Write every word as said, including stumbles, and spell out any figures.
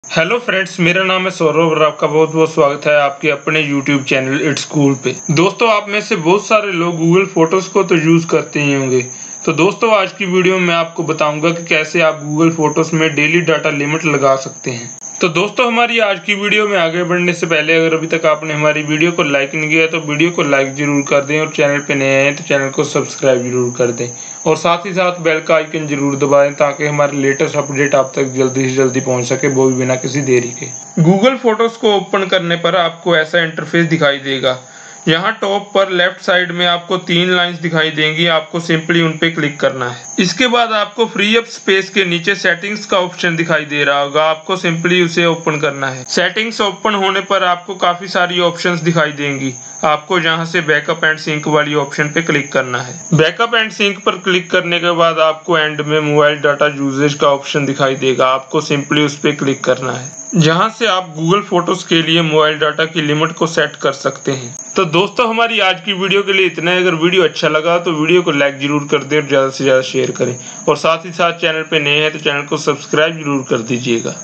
Hello friends, मेरा नाम है सौरभ और आपका बहुत बहुत स्वागत है आपके अपने यूट्यूब चैनल इट्स कूल पे। दोस्तों, आप में से बहुत सारे लोग गूगल फोटोज को तो यूज करते ही होंगे। तो दोस्तों, आज की वीडियो में आपको बताऊंगा कि कैसे आप गूगल फोटोज में डेली डाटा लिमिट लगा सकते हैं। तो दोस्तों, हमारी आज की वीडियो में आगे बढ़ने से पहले अगर अभी तक आपने हमारी वीडियो को लाइक नहीं किया तो वीडियो को लाइक जरूर कर दें, और चैनल पे नए हैं तो चैनल को सब्सक्राइब जरूर कर दें, और साथ ही साथ बेल का आइकन जरूर दबाएं ताकि हमारे लेटेस्ट अपडेट आप तक जल्दी से जल्दी पहुंच सके, वो भी बिना किसी देरी के। गूगल फोटोज को ओपन करने पर आपको ऐसा इंटरफेस दिखाई देगा। यहाँ टॉप पर लेफ्ट साइड में आपको तीन लाइंस दिखाई देंगी, आपको सिंपली उन पे क्लिक करना है। इसके बाद आपको फ्री अप स्पेस के नीचे सेटिंग्स का ऑप्शन दिखाई दे रहा होगा, आपको सिंपली उसे ओपन करना है। सेटिंग्स ओपन होने पर आपको काफी सारी ऑप्शंस दिखाई देंगी, आपको यहाँ से बैकअप एंड सिंक वाली ऑप्शन पे क्लिक करना है। बैकअप एंड सिंक पर क्लिक करने के बाद आपको एंड में मोबाइल डाटा यूजेज का ऑप्शन दिखाई देगा, आपको सिंपली उस पर क्लिक करना है, जहां से आप गूगल फोटोज के लिए मोबाइल डाटा की लिमिट को सेट कर सकते हैं। तो दोस्तों, हमारी आज की वीडियो के लिए इतना है। अगर वीडियो अच्छा लगा तो वीडियो को लाइक जरूर कर दें और ज्यादा से ज्यादा शेयर करें, और साथ ही साथ चैनल पे नए हैं तो चैनल को सब्सक्राइब जरूर कर दीजिएगा।